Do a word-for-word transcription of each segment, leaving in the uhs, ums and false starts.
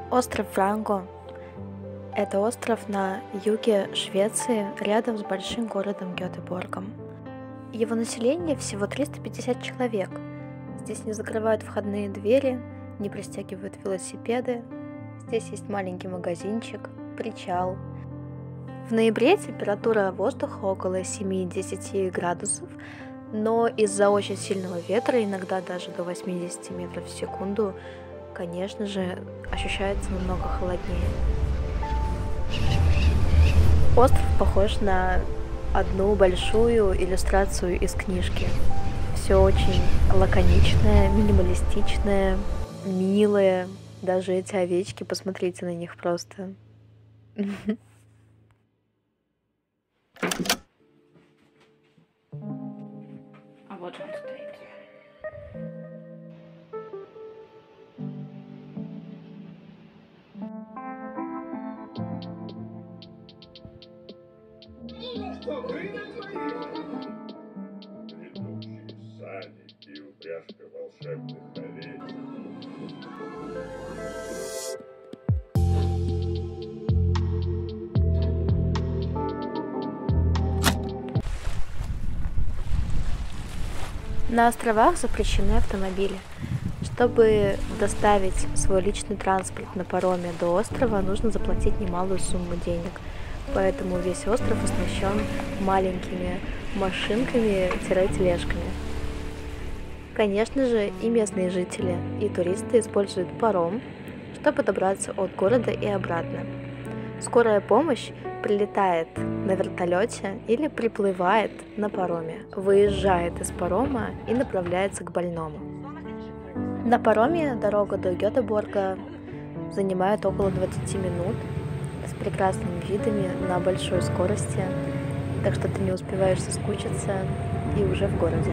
Остров Вранго– это остров на юге Швеции, рядом с большим городом Гетеборгом. Его население всего триста пятьдесят человек. Здесь не закрывают входные двери, не пристегивают велосипеды. Здесь есть маленький магазинчик, причал. В ноябре температура воздуха около семи-десяти градусов, но из-за очень сильного ветра, иногда даже до восьмидесяти метров в секунду, конечно же, ощущается намного холоднее. Остров похож на одну большую иллюстрацию из книжки. Все очень лаконичное, минималистичное, милое. Даже эти овечки, посмотрите на них просто. А вот он стоит. Летучие сани и упряжка волшебных овец. На островах запрещены автомобили. Чтобы доставить свой личный транспорт на пароме до острова, нужно заплатить немалую сумму денег. Поэтому весь остров оснащен маленькими машинками-тележками. Конечно же, и местные жители, и туристы используют паром, чтобы добраться от города и обратно. Скорая помощь прилетает на вертолете или приплывает на пароме, выезжает из парома и направляется к больному. На пароме дорога до Гетеборга занимает около двадцати минут с прекрасными видами на большой скорости, так что ты не успеваешь соскучиться и уже в городе.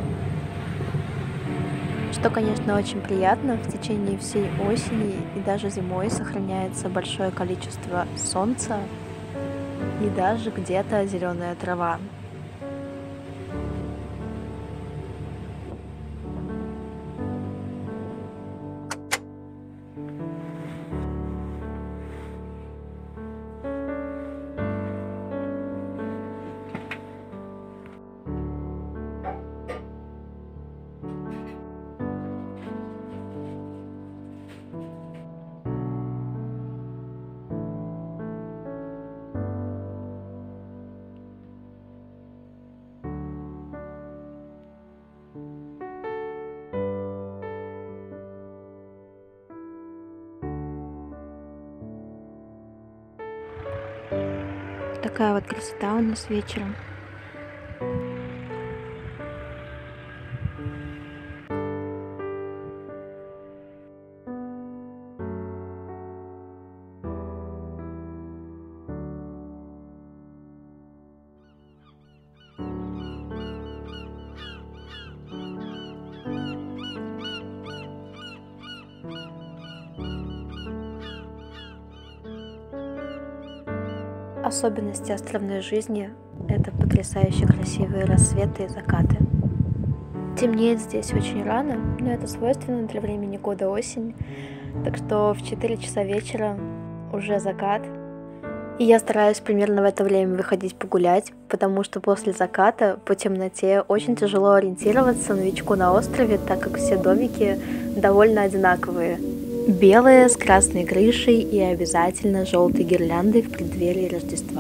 Что, конечно, очень приятно, в течение всей осени и даже зимой сохраняется большое количество солнца и даже где-то зеленая трава. Такая вот красота у нас вечером. Особенности островной жизни – это потрясающе красивые рассветы и закаты. Темнеет здесь очень рано, но это свойственно для времени года осень, так что в четыре часа вечера уже закат. И я стараюсь примерно в это время выходить погулять, потому что после заката по темноте очень тяжело ориентироваться новичку на острове, так как все домики довольно одинаковые. Белые с красной крышей и обязательно желтой гирляндой в преддверии Рождества.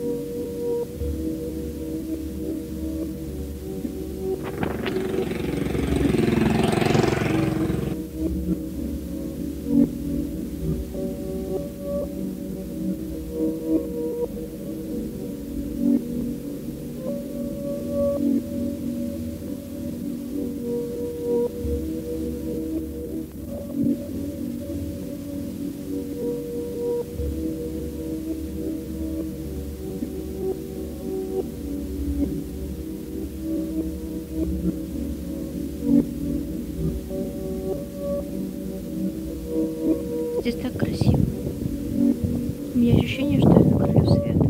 Здесь так красиво. У меня ощущение, что я на краю света.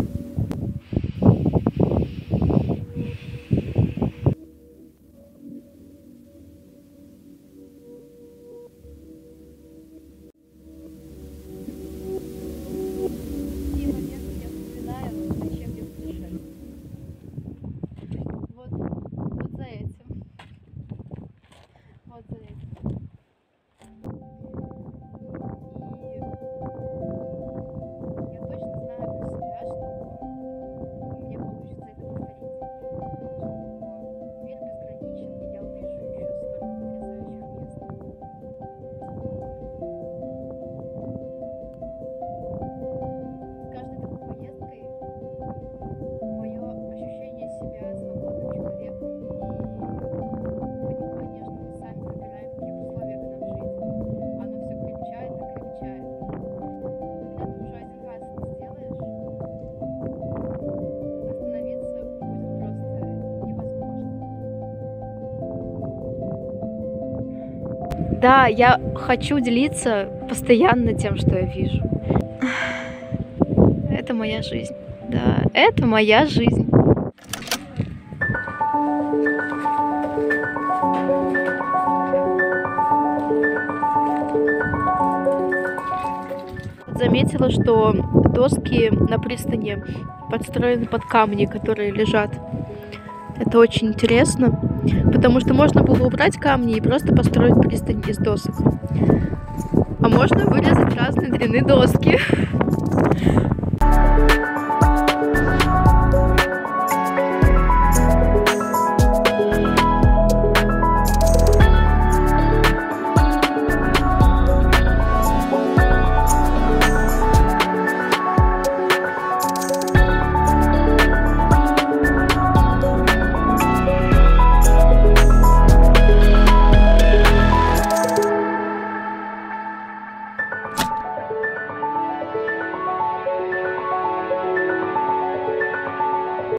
Да, я хочу делиться постоянно тем, что я вижу. Это моя жизнь. Да, это моя жизнь. Заметила, что доски на пристани подстроены под камни, которые лежат. Это очень интересно, потому что можно было убрать камни и просто построить пристань из досок. А можно вырезать разной длины доски.